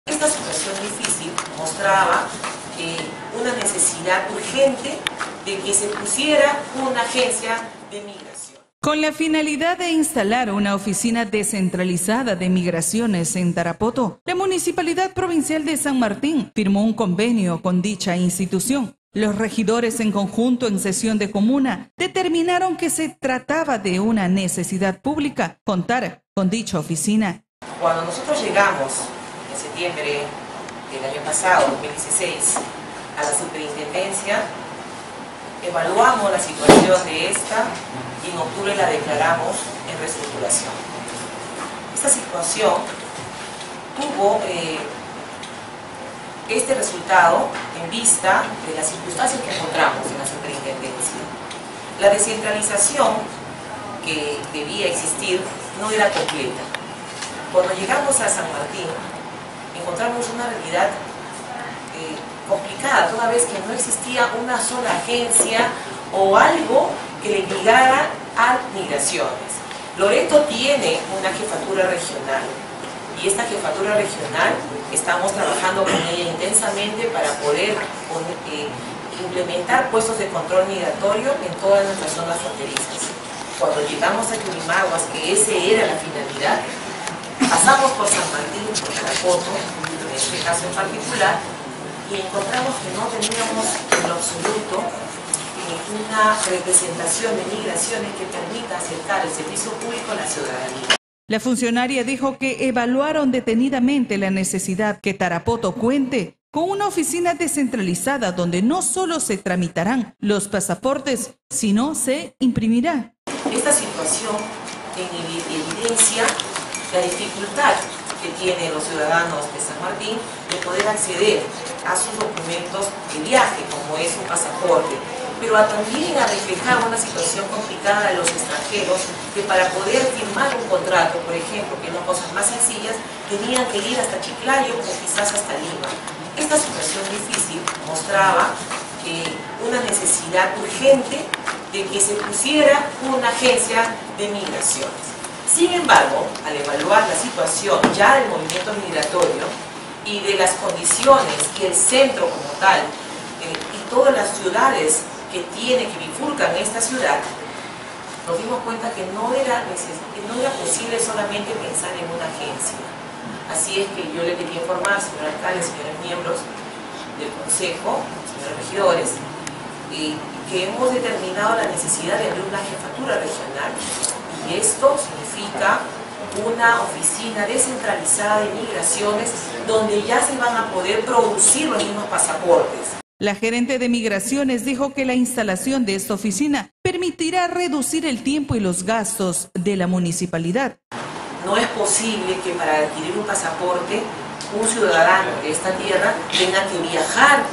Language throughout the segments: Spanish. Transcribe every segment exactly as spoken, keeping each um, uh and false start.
Esta situación difícil mostraba eh, una necesidad urgente de que se pusiera una agencia de migración. Con la finalidad de instalar una oficina descentralizada de migraciones en Tarapoto, la Municipalidad Provincial de San Martín firmó un convenio con dicha institución. Los regidores en conjunto en sesión de comuna determinaron que se trataba de una necesidad pública contar con dicha oficina. Cuando nosotros llegamos en septiembre del año pasado, dos mil dieciséis, a la superintendencia, evaluamos la situación de esta y en octubre la declaramos en reestructuración. Esta situación tuvo eh, este resultado en vista de las circunstancias que encontramos en la superintendencia. La descentralización que debía existir no era completa. Cuando llegamos a San Martín, encontramos una realidad eh, complicada, toda vez que no existía una sola agencia o algo que le ligara a migraciones. Loreto tiene una jefatura regional y esta jefatura regional estamos trabajando con ella intensamente para poder eh, implementar puestos de control migratorio en todas nuestras zonas fronterizas. Cuando llegamos a Yurimaguas, que esa era la finalidad, pasamos por San Martín, por Tarapoto, en este caso en particular, y encontramos que no teníamos en lo absoluto una representación de migraciones que permita acercar el servicio público a la ciudadanía. La funcionaria dijo que evaluaron detenidamente la necesidad que Tarapoto cuente con una oficina descentralizada donde no solo se tramitarán los pasaportes, sino se imprimirá. Esta situación evidencia la dificultad que tienen los ciudadanos de San Martín de poder acceder a sus documentos de viaje, como es un pasaporte, pero también a reflejar una situación complicada de los extranjeros que para poder firmar un contrato, por ejemplo, que no cosas más sencillas, tenían que ir hasta Chiclayo o quizás hasta Lima. Esta situación difícil mostraba eh, una necesidad urgente de que se pusiera una agencia de migraciones. Sin embargo, al evaluar la situación ya del movimiento migratorio y de las condiciones y el centro como tal, eh, y todas las ciudades que tiene, que bifurcan esta ciudad, nos dimos cuenta que no era, que no era posible solamente pensar en una agencia. Así es que yo le quería informar, señor alcalde, señores miembros del consejo, señores regidores, y que hemos determinado la necesidad de abrir una jefatura regional, y esto significa una oficina descentralizada de migraciones donde ya se van a poder producir los mismos pasaportes. La gerente de migraciones dijo que la instalación de esta oficina permitirá reducir el tiempo y los gastos de la municipalidad. No es posible que para adquirir un pasaporte un ciudadano de esta tierra tenga que viajar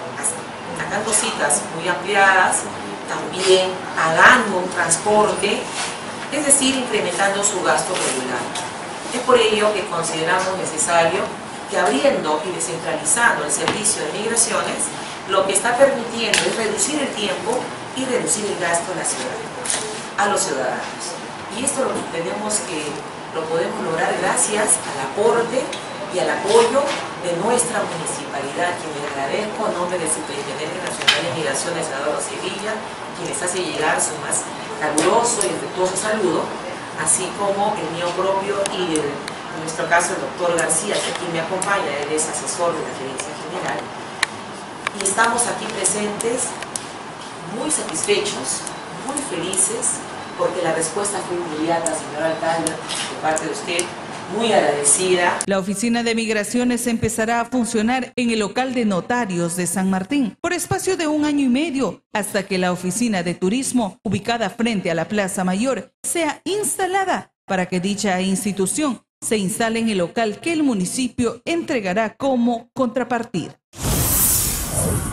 sacando citas muy ampliadas, también pagando un transporte, es decir, incrementando su gasto regular. Es por ello que consideramos necesario que abriendo y descentralizando el servicio de migraciones, lo que está permitiendo es reducir el tiempo y reducir el gasto a la ciudadanía, a los ciudadanos. Y esto lo tenemos que, lo podemos lograr gracias al aporte y al apoyo de nuestra municipalidad, quien le agradezco en nombre del Superintendente Nacional de Migraciones, Eduardo Sevilla, quien les hace llegar su más caluroso y respetuoso saludo, así como el mío propio y el, en nuestro caso el doctor García, que aquí me acompaña, él es asesor de la Gerencia General. Y estamos aquí presentes muy satisfechos, muy felices, porque la respuesta fue inmediata, señor alcalde, de parte de usted, muy agradecida. La oficina de migraciones empezará a funcionar en el local de notarios de San Martín por espacio de un año y medio, hasta que la oficina de turismo, ubicada frente a la Plaza Mayor, sea instalada para que dicha institución se instale en el local que el municipio entregará como contrapartida.